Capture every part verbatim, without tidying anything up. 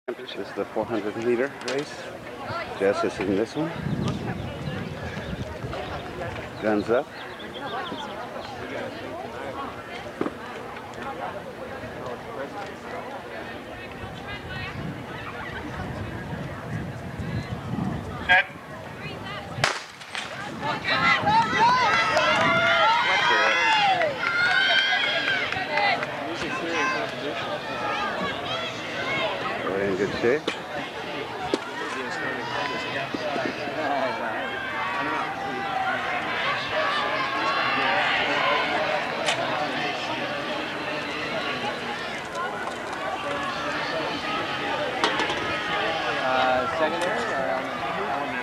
This is the four hundred meter race. Jess is in this one. Guns up. Set. We're in good shape. Uh, secondary or elementary?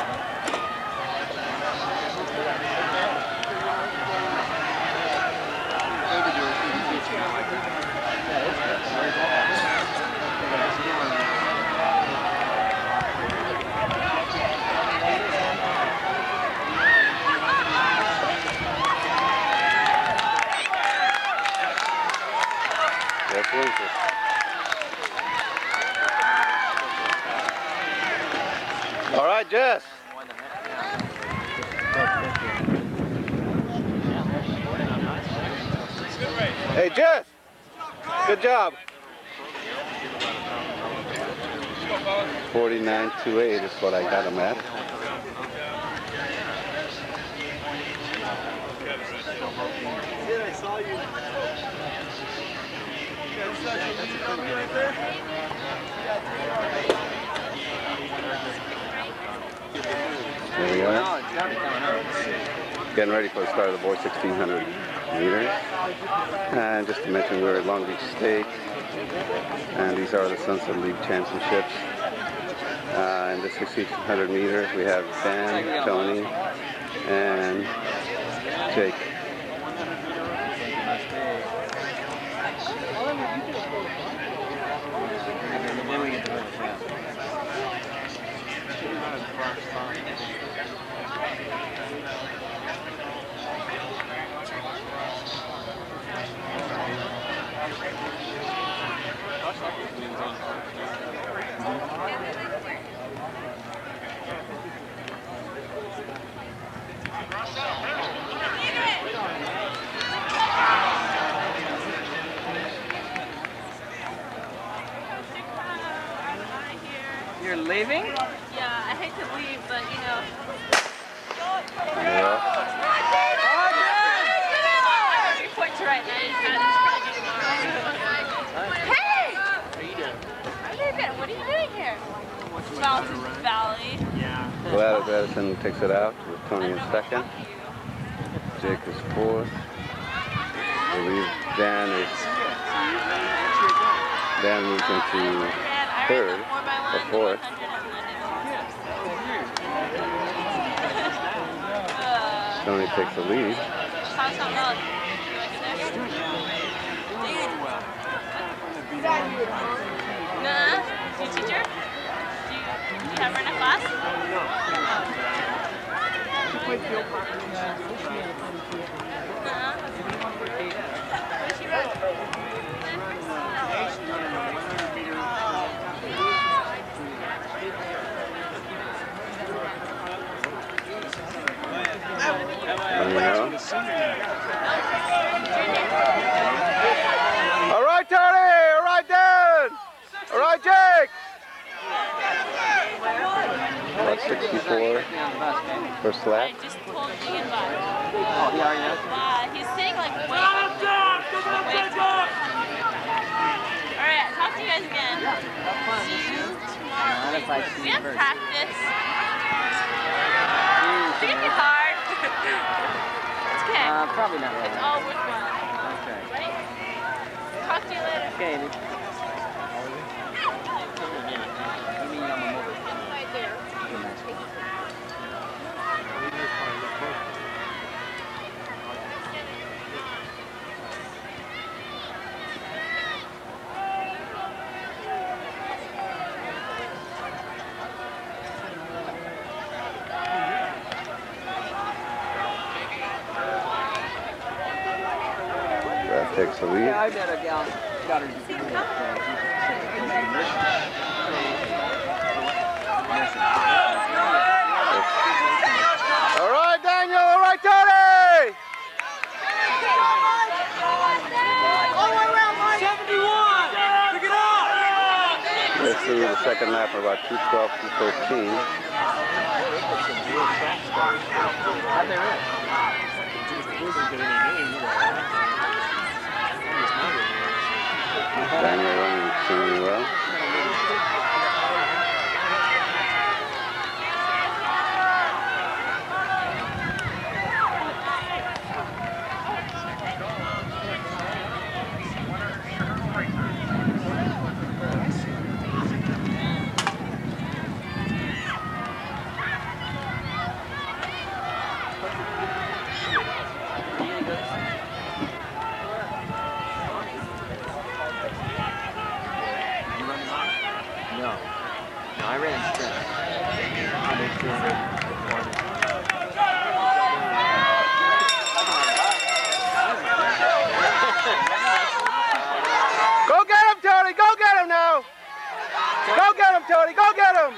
That's wins it. All right, Jess. Hey, Jess. Good job. forty-nine two eight is what I got him at. There we are. Getting ready for the start of the boys sixteen hundred meters. And just to mention, we're at Long Beach State. And these are the Sunset League Championships. Uh, in the sixteen hundred meters, we have Dan, Tony, and Jake. You're leaving? Yeah, I hate to leave, but you know. Yeah. I have reports right now. You kind of Hey! How are you doing? I'm doing good. What are you doing here? Mountain Valley. Yeah. Gladys Edison takes it out with Tony in second. Jake is fourth. I believe Dan is Dan moves into third or fourth. Tony takes the lead. Nah, you teacher? Do you, do you have her in a class? Nah. What does she run? All right, Tony. All right, Dan. All right, Jake. About sixty-four first lap. I just pulled the invite. Oh, yeah, yeah. Uh, he's sitting like way up. Way up. Alright, I'll talk to you guys again. See you tomorrow. We have practice. It's gonna be hard. It's okay. Uh, probably not right. It's all worthwhile. Okay. Right? Talk to you later. Okay, dude. You mean on the mobile? Right there. Takes the lead. Yeah, I met a gal, got her degree at uh, All right, Daniel. All right, Tony. seventy-one. Pick it up. Let's see the second lap for about two twelve, two thirteen. Daniel running extremely well. No. No, I ran sprint. Go get him, Tony! Go get him now! Go get him, Tony! Go get him!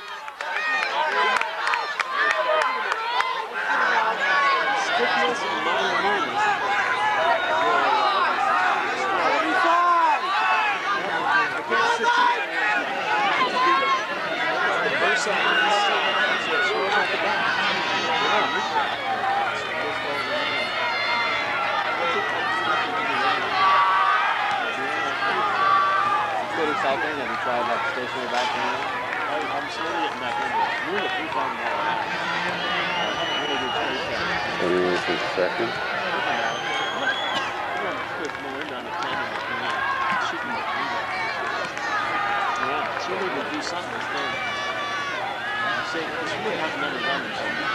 Stiffness and non-awareness. Cycling, have you tried like stationary back then? I'm slowly getting back into it. You're the three time ball. twenty minutes in second. Yeah, she needed to do something instead. See, she would have never done something.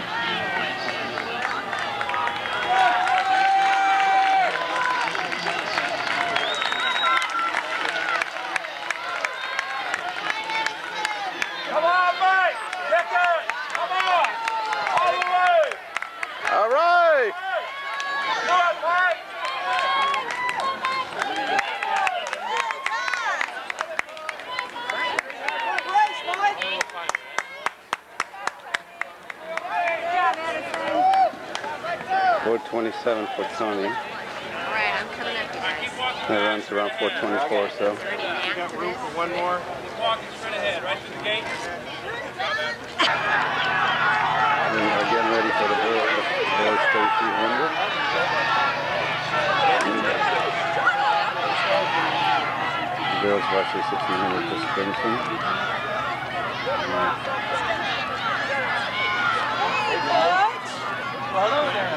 four twenty-seven for Tony. Alright, I'm coming up to you guys. That runs around four twenty-four, so. You got room for one more? Just walking straight ahead, right to the gate. And we're getting ready for the boys thirteen hundred. The girls varsity sixteen hundred for Spencer. Hello there.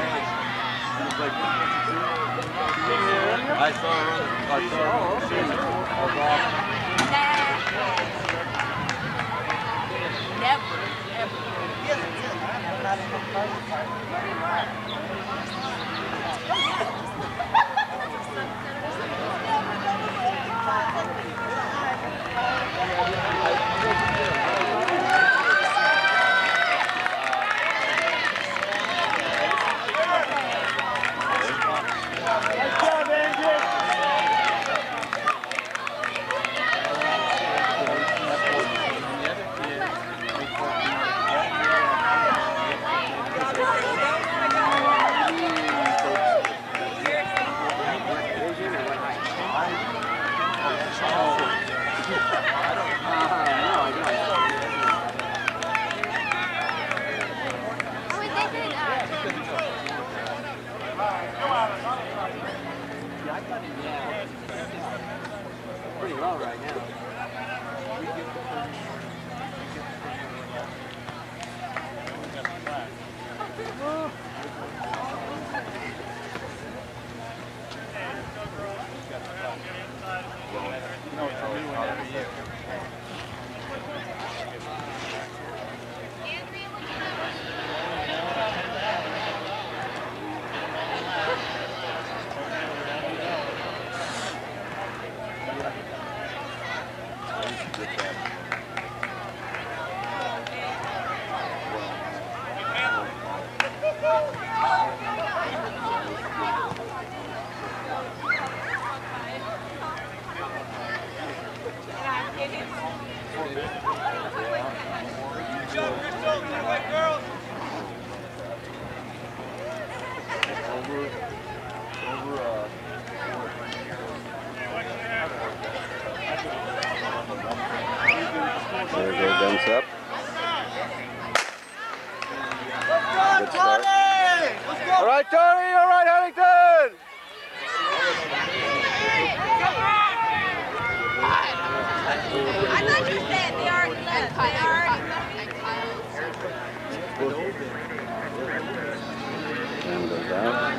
I saw her. I saw her. Never, Pretty low right now. Pass up. Good start. All right, Tony. All right, Huntington. I thought you said they already left. They already And goes out.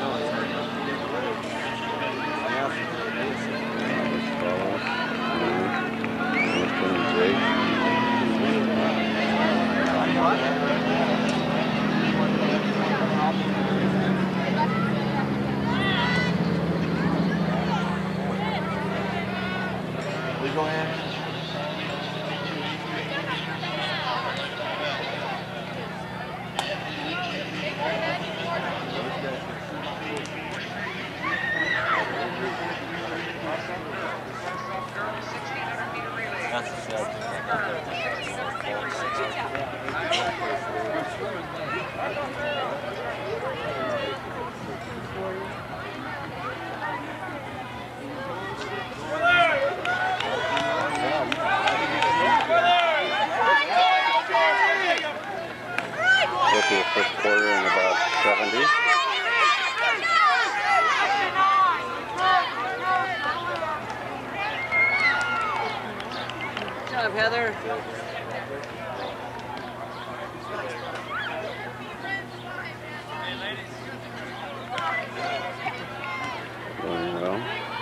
We go in. That's the set. Go to the first quarter in about seventy. Good job, Heather. Going well.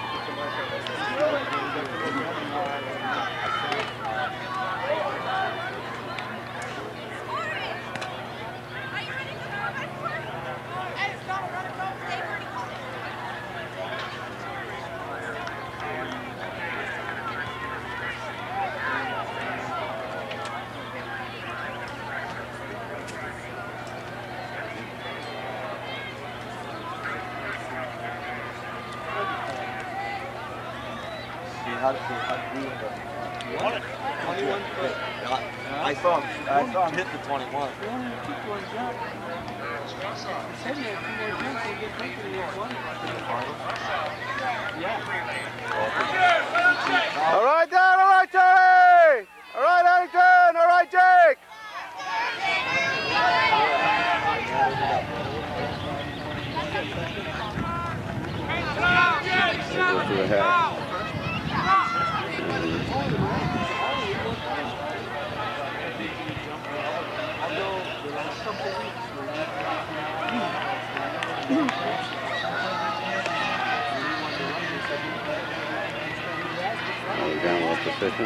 How to, how to do it. twenty-one foot. I saw him. I saw him hit the twenty-one. All right, Dan. All right, Terry. All right, Huntington. All right, Jake. Go to the hat. Downward position.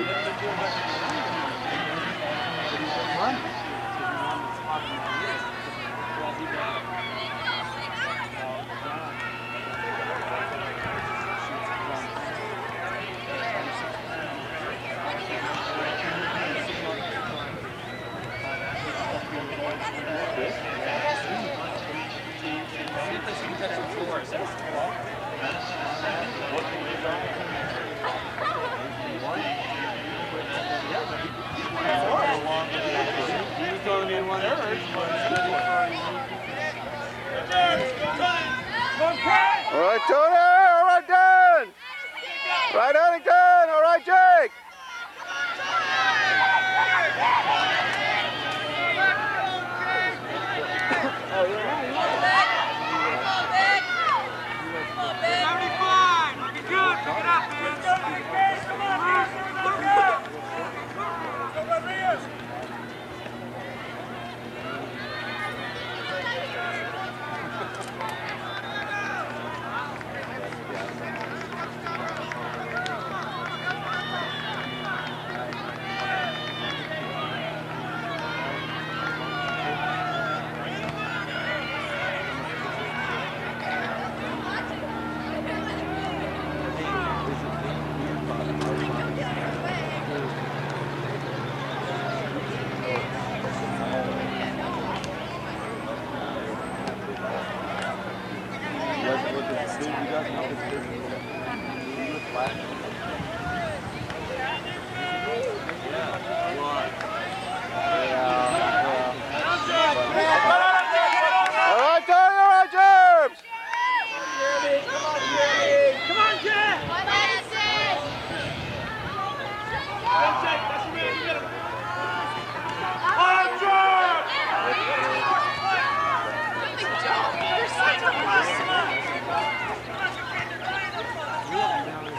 All right, Tony. All right, Dan. Right, Huntington. All right, Jake. seventy-five. Looking good. Pick it up, man. Come on, Go Rodriguez.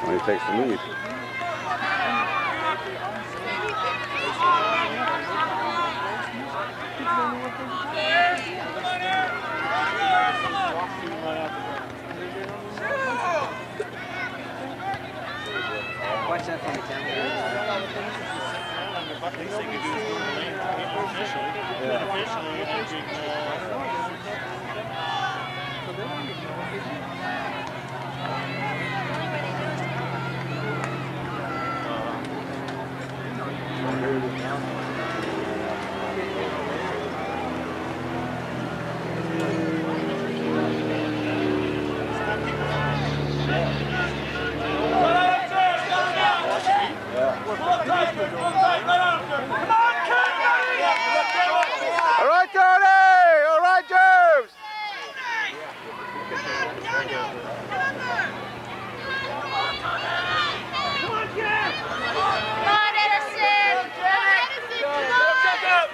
when he takes the lead. Watch that from the camera. They say you do it for the lane people officially. Yeah. Officially, I think, uh, All right, Tony! All right, James! Come on, Edison! Come on, Edison! Come on!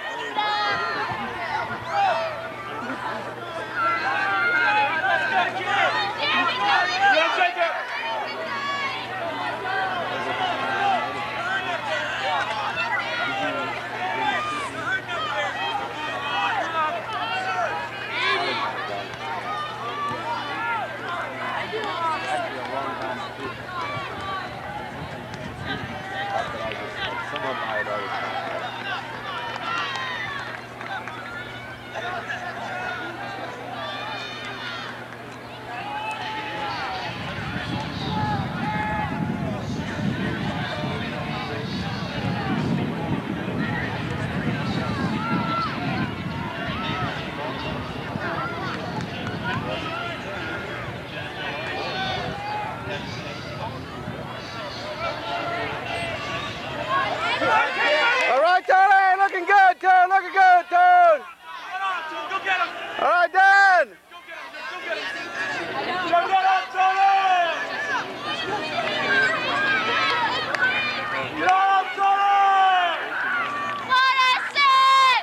All right, Tony! Looking good, Tone! Looking good, Tone! Go get him! All right, Dan! Go get him! Go get him! Go get him, Tony! Get on, Tony! Come on, Edison!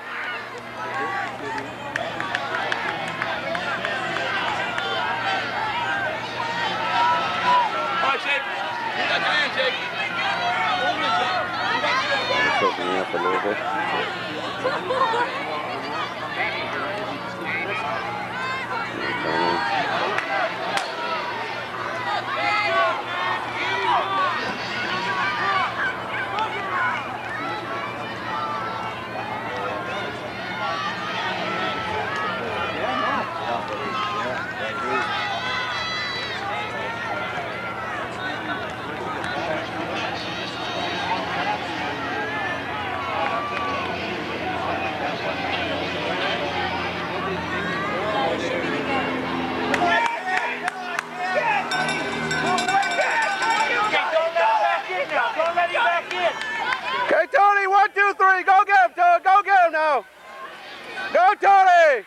All right, Jake. That's your hand, Jake. Just opening up a little bit. Okay, Tony, one, two, three. Go get him, Tony. Go get him now. Go, Tony.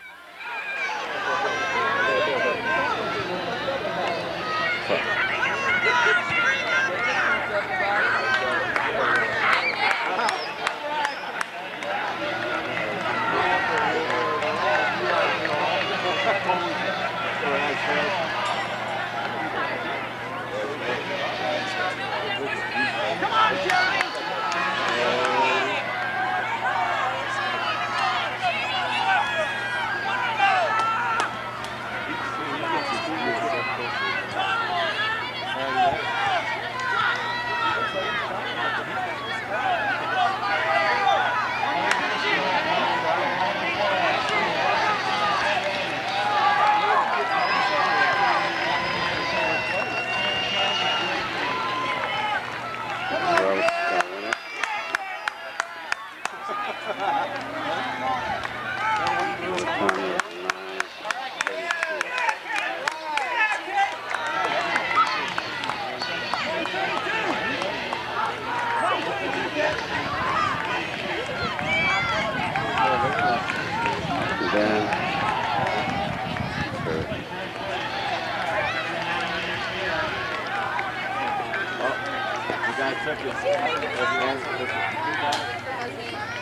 Come on, Jeremy! guy took his.